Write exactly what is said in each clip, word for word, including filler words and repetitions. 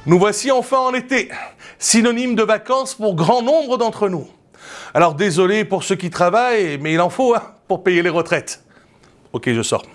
Nous voici enfin en été, synonyme de vacances pour grand nombre d'entre nous. Alors désolé pour ceux qui travaillent, mais il en faut hein, pour payer les retraites. Ok, je sors.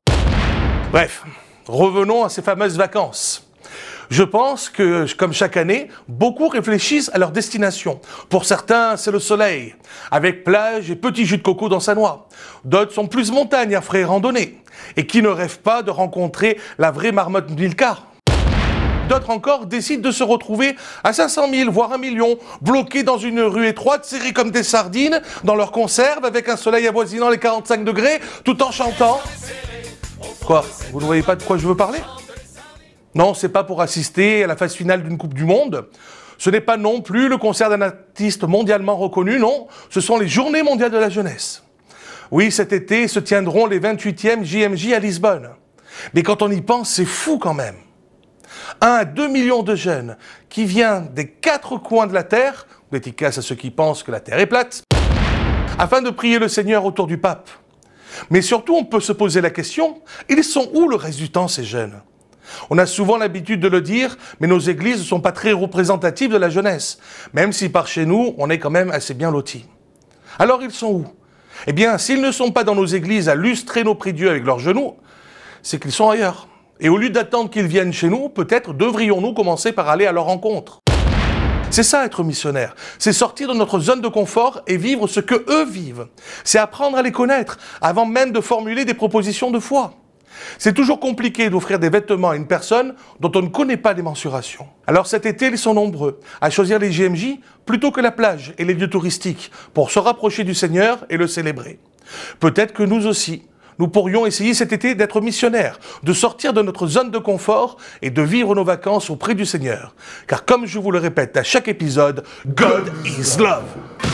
Bref, revenons à ces fameuses vacances. Je pense que, comme chaque année, beaucoup réfléchissent à leur destination. Pour certains, c'est le soleil, avec plage et petit jus de coco dans sa noix. D'autres sont plus montagne à frais randonnée. Et qui ne rêvent pas de rencontrer la vraie marmotte Milka? D'autres encore décident de se retrouver à cinq cent mille, voire un million, bloqués dans une rue étroite, serrés comme des sardines, dans leur conserve, avec un soleil avoisinant les quarante-cinq degrés, tout en chantant. Quoi? Vous ne voyez pas de quoi je veux parler? Non, c'est pas pour assister à la phase finale d'une Coupe du Monde. Ce n'est pas non plus le concert d'un artiste mondialement reconnu, non. Ce sont les Journées mondiales de la jeunesse. Oui, cet été se tiendront les vingt-huitièmes J M J à Lisbonne. Mais quand on y pense, c'est fou quand même. un à deux millions de jeunes qui viennent des quatre coins de la Terre, dédicace à ceux qui pensent que la Terre est plate, afin de prier le Seigneur autour du pape. Mais surtout, on peut se poser la question, ils sont où le reste du temps, ces jeunes? On a souvent l'habitude de le dire, mais nos églises ne sont pas très représentatives de la jeunesse, même si par chez nous, on est quand même assez bien lotis. Alors ils sont où? Eh bien, s'ils ne sont pas dans nos églises à lustrer nos prix-dieux avec leurs genoux, c'est qu'ils sont ailleurs. Et au lieu d'attendre qu'ils viennent chez nous, peut-être devrions-nous commencer par aller à leur rencontre. C'est ça être missionnaire, c'est sortir de notre zone de confort et vivre ce que eux vivent. C'est apprendre à les connaître, avant même de formuler des propositions de foi. C'est toujours compliqué d'offrir des vêtements à une personne dont on ne connaît pas les mensurations. Alors cet été, ils sont nombreux à choisir les J M J plutôt que la plage et les lieux touristiques pour se rapprocher du Seigneur et le célébrer. Peut-être que nous aussi, nous pourrions essayer cet été d'être missionnaires, de sortir de notre zone de confort et de vivre nos vacances auprès du Seigneur. Car comme je vous le répète à chaque épisode, God is love.